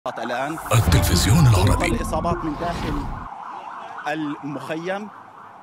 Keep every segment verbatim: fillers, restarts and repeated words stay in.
الآن التلفزيون العربي. الإصابات من داخل المخيم.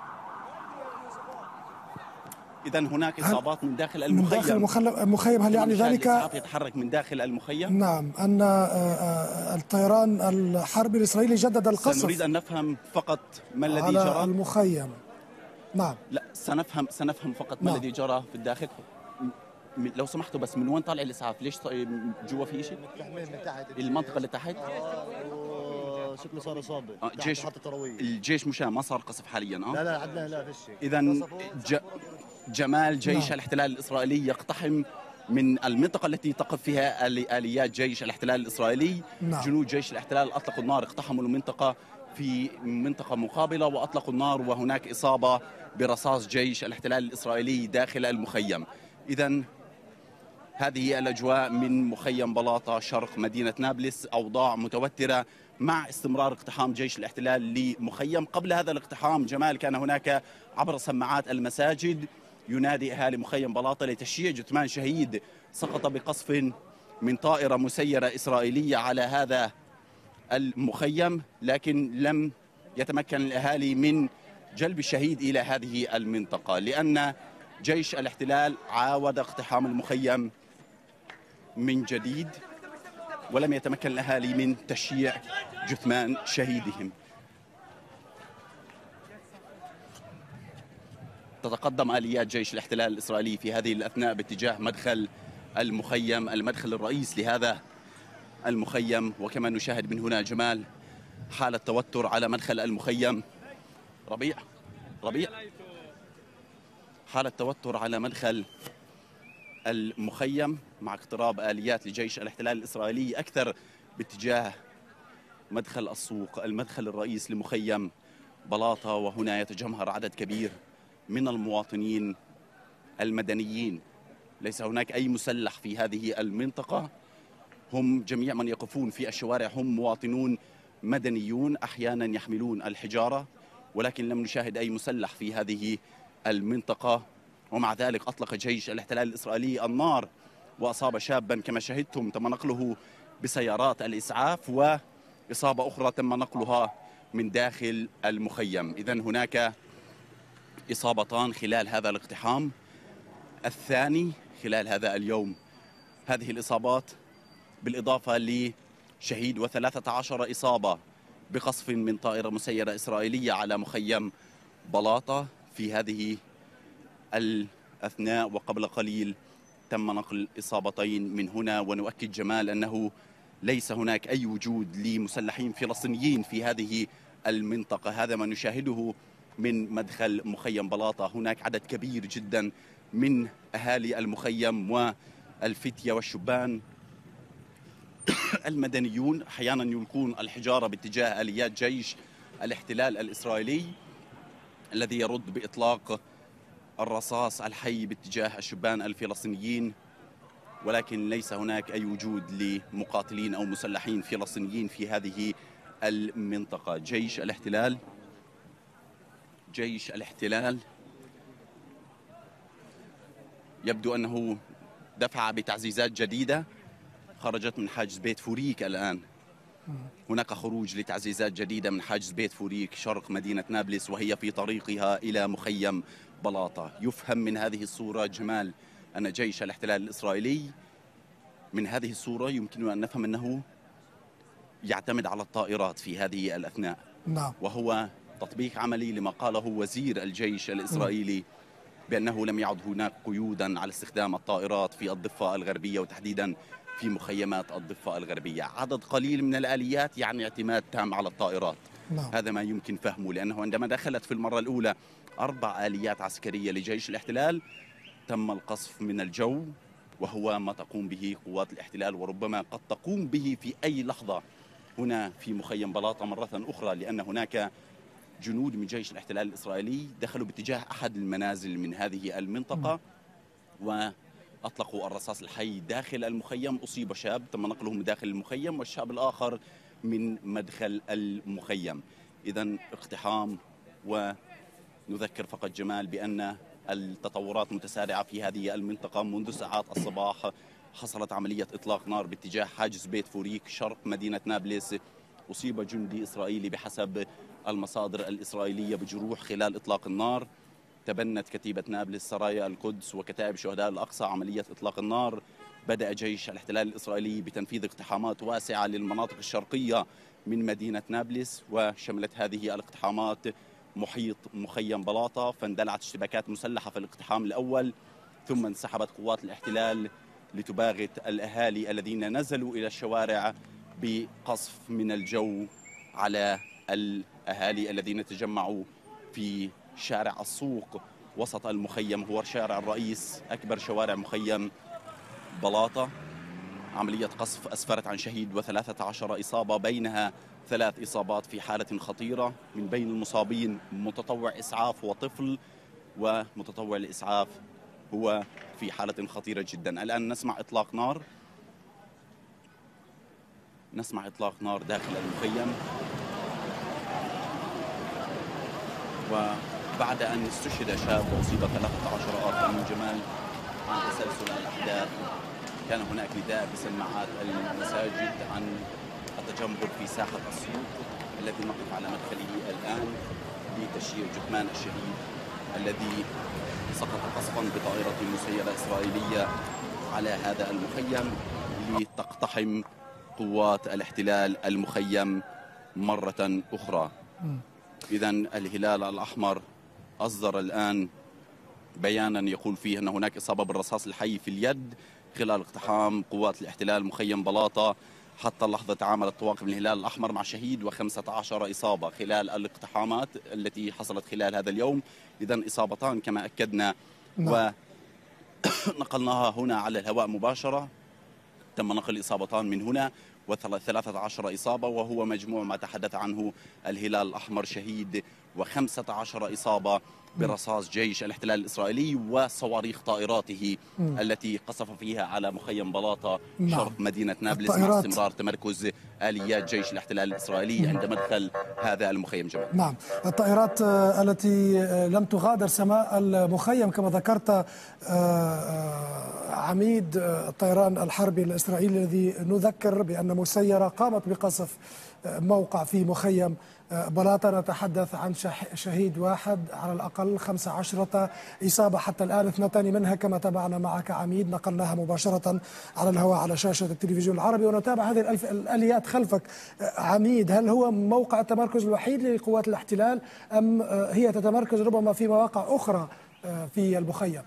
إذا هناك إصابات من داخل المخيم. من داخل المخيم. هل يعني ذلك الإسعاف يتحرك من داخل المخيم؟ نعم، أن الطيران الحربي الإسرائيلي جدد القصف. سنريد أن نفهم فقط ما الذي على جرى المخيم. نعم، لا سنفهم سنفهم فقط ما نعم. الذي جرى في الداخل. لو سمحتوا بس من وين طالع الإسعاف؟ ليش جوا في شيء؟ من تحت المنطقة اللي تحت؟ شكله صار إصابة. آه جيش الجيش مشان ما صار قصف حاليا. اه لا لا عندنا لا فيش. إذا ج... جمال جيش نعم. الاحتلال الإسرائيلي يقتحم من المنطقة التي تقف فيها آليات جيش الاحتلال الإسرائيلي. نعم. جنود جيش الاحتلال أطلقوا النار، اقتحموا المنطقة في منطقة مقابلة وأطلقوا النار، وهناك إصابة برصاص جيش الاحتلال الإسرائيلي داخل المخيم. إذا هذه الأجواء من مخيم بلاطة شرق مدينة نابلس. أوضاع متوترة مع استمرار اقتحام جيش الاحتلال لمخيم. قبل هذا الاقتحام جمال كان هناك عبر سماعات المساجد ينادي أهالي مخيم بلاطة لتشييع جثمان شهيد سقط بقصف من طائرة مسيرة إسرائيلية على هذا المخيم، لكن لم يتمكن الأهالي من جلب الشهيد إلى هذه المنطقة لأن جيش الاحتلال عاود اقتحام المخيم من جديد، ولم يتمكن الأهالي من تشييع جثمان شهيدهم. تتقدم آليات جيش الاحتلال الإسرائيلي في هذه الأثناء باتجاه مدخل المخيم، المدخل الرئيس لهذا المخيم. وكما نشاهد من هنا جمال حالة توتر على مدخل المخيم. ربيع ربيع حالة توتر على مدخل المخيم مع اقتراب آليات لجيش الاحتلال الإسرائيلي أكثر باتجاه مدخل السوق، المدخل الرئيس لمخيم بلاطة. وهنا يتجمهر عدد كبير من المواطنين المدنيين، ليس هناك أي مسلح في هذه المنطقة. هم جميع من يقفون في الشوارع هم مواطنون مدنيون، أحيانا يحملون الحجارة، ولكن لم نشاهد أي مسلح في هذه المنطقة. ومع ذلك أطلق جيش الاحتلال الإسرائيلي النار وأصاب شابا كما شهدتم تم نقله بسيارات الإسعاف، وإصابة أخرى تم نقلها من داخل المخيم. إذن هناك إصابتان خلال هذا الاقتحام الثاني خلال هذا اليوم. هذه الإصابات بالإضافة لشهيد وثلاثة عشر إصابة بقصف من طائرة مسيرة إسرائيلية على مخيم بلاطة في هذه الأثناء. وقبل قليل تم نقل إصابتين من هنا. ونؤكد جمال أنه ليس هناك أي وجود لمسلحين فلسطينيين في هذه المنطقة. هذا ما نشاهده من مدخل مخيم بلاطة. هناك عدد كبير جدا من أهالي المخيم والفتية والشبان المدنيون أحيانا يلقون الحجارة باتجاه آليات جيش الاحتلال الإسرائيلي الذي يرد بإطلاق الرصاص الحي باتجاه الشبان الفلسطينيين، ولكن ليس هناك أي وجود لمقاتلين أو مسلحين فلسطينيين في هذه المنطقة. جيش الاحتلال جيش الاحتلال يبدو أنه دفع بتعزيزات جديدة خرجت من حاجز بيت فوريك. الآن هناك خروج لتعزيزات جديدة من حاجز بيت فوريك شرق مدينة نابلس، وهي في طريقها إلى مخيم بلاطة. يفهم من هذه الصورة جمال أن جيش الاحتلال الإسرائيلي من هذه الصورة يمكن أن نفهم أنه يعتمد على الطائرات في هذه الأثناء. نعم. وهو تطبيق عملي لما قاله وزير الجيش الإسرائيلي بأنه لم يعد هناك قيودا على استخدام الطائرات في الضفة الغربية وتحديدا في مخيمات الضفة الغربية. عدد قليل من الآليات يعني اعتماد تام على الطائرات. نعم. هذا ما يمكن فهمه، لأنه عندما دخلت في المرة الأولى أربع آليات عسكرية لجيش الاحتلال تم القصف من الجو، وهو ما تقوم به قوات الاحتلال وربما قد تقوم به في أي لحظة هنا في مخيم بلاطة مرة أخرى، لأن هناك جنود من جيش الاحتلال الإسرائيلي دخلوا باتجاه أحد المنازل من هذه المنطقة وأطلقوا الرصاص الحي داخل المخيم. أصيب شاب تم نقله من داخل المخيم والشاب الآخر من مدخل المخيم. إذن اقتحام. ونذكر فقط جمال بأن التطورات متسارعة في هذه المنطقة منذ ساعات الصباح. حصلت عملية إطلاق نار باتجاه حاجز بيت فوريك شرق مدينة نابلس. أصيب جندي إسرائيلي بحسب المصادر الإسرائيلية بجروح خلال إطلاق النار. تبنت كتيبة نابلس سرايا القدس وكتائب شهداء الأقصى عملية إطلاق النار. بدأ جيش الاحتلال الإسرائيلي بتنفيذ اقتحامات واسعة للمناطق الشرقية من مدينة نابلس، وشملت هذه الاقتحامات محيط مخيم بلاطة، فاندلعت اشتباكات مسلحة في الاقتحام الأول، ثم انسحبت قوات الاحتلال لتباغت الأهالي الذين نزلوا إلى الشوارع بقصف من الجو على الأهالي الذين تجمعوا في شارع السوق وسط المخيم، هو شارع الرئيس أكبر شوارع مخيم بلاطة. عملية قصف أسفرت عن شهيد وثلاثة عشر إصابة، بينها ثلاث إصابات في حالة خطيرة. من بين المصابين متطوع إسعاف وطفل، ومتطوع الإسعاف هو في حالة خطيرة جدا. الآن نسمع إطلاق نار نسمع إطلاق نار داخل المخيم. وبعد أن استشهد شاب وأصيب ثلاثة عشر آخر من جمال عن تسلسل الأحداث، كان هناك نداء بسماعات المساجد عن التجمهر في ساحة السوق الذي نقف على مدخله الآن لتشييع جثمان الشهيد الذي سقط قصفا بطائرة مسيرة إسرائيلية على هذا المخيم لتقتحم قوات الاحتلال المخيم مرة أخرى. إذن الهلال الأحمر أصدر الآن بيانا يقول فيه أن هناك إصابة بالرصاص الحي في اليد خلال اقتحام قوات الاحتلال مخيم بلاطة. حتى اللحظة تعامل الطواقم الهلال الأحمر مع شهيد وخمسة عشر إصابة خلال الاقتحامات التي حصلت خلال هذا اليوم. إذن إصابتان كما أكدنا ونقلناها هنا على الهواء مباشرة. تم نقل إصابتان من هنا وثلاثة عشر إصابة، وهو مجموع ما تحدث عنه الهلال الأحمر شهيد وخمسة عشر إصابة برصاص جيش الاحتلال الإسرائيلي وصواريخ طائراته م. التي قصف فيها على مخيم بلاطة نعم. شرق مدينة نابلس، مع استمرار تمركز آليات جيش الاحتلال الإسرائيلي م. عند مدخل هذا المخيم. جمال نعم، الطائرات التي لم تغادر سماء المخيم كما ذكرت عميد الطيران الحربي الإسرائيلي الذي نذكر بأن مسيرة قامت بقصف موقع في مخيم بلاطة. نتحدث عن شهيد واحد، على الأقل خمسة عشرة إصابة حتى الآن، اثنتان منها كما تابعنا معك عميد نقلناها مباشرة على الهواء على شاشة التلفزيون العربي. ونتابع هذه الآليات خلفك عميد، هل هو موقع التمركز الوحيد لقوات الاحتلال أم هي تتمركز ربما في مواقع أخرى في المخيم؟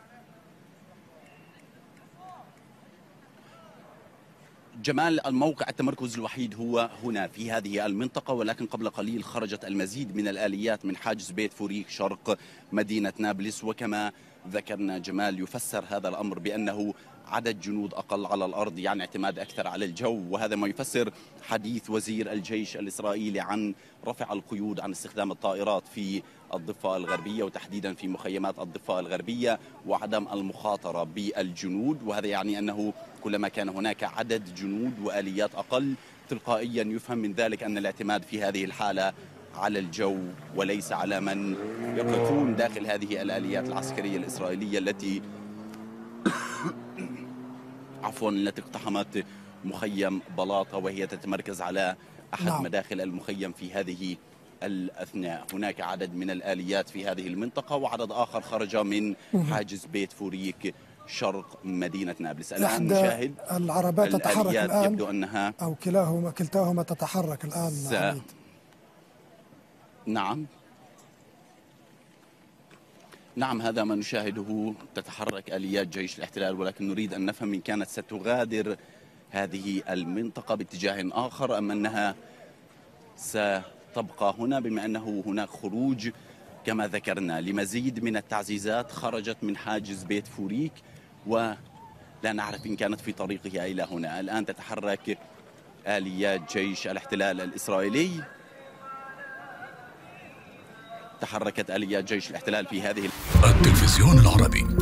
جمال، الموقع التمركز الوحيد هو هنا في هذه المنطقة، ولكن قبل قليل خرجت المزيد من الآليات من حاجز بيت فوريك شرق مدينة نابلس. وكما ذكرنا جمال، يفسر هذا الأمر بأنه عدد جنود أقل على الأرض، يعني اعتماد أكثر على الجو، وهذا ما يفسر حديث وزير الجيش الإسرائيلي عن رفع القيود عن استخدام الطائرات في الضفة الغربية وتحديدا في مخيمات الضفة الغربية وعدم المخاطرة بالجنود. وهذا يعني أنه كلما كان هناك عدد جنود وآليات أقل تلقائيا يفهم من ذلك أن الاعتماد في هذه الحالة على الجو وليس على من يقفون داخل هذه الآليات العسكرية الإسرائيلية التي عفوا التي اقتحمت مخيم بلاطة، وهي تتمركز على أحد نعم. مداخل المخيم في هذه الأثناء. هناك عدد من الآليات في هذه المنطقة وعدد آخر خرج من حاجز بيت فوريك شرق مدينة نابلس. الآن نشاهد العربات تتحرك الآن، يبدو أنها أو كلاهما كلتاهما تتحرك الآن س... نعم نعم هذا ما نشاهده، تتحرك آليات جيش الاحتلال، ولكن نريد أن نفهم إن كانت ستغادر هذه المنطقة باتجاه آخر أم أنها ستبقى هنا، بما أنه هناك خروج كما ذكرنا لمزيد من التعزيزات خرجت من حاجز بيت فوريك، ولا نعرف إن كانت في طريقها إلى هنا. الآن تتحرك آليات جيش الاحتلال الإسرائيلي، تحركت آليات جيش الاحتلال في هذه التلفزيون العربي.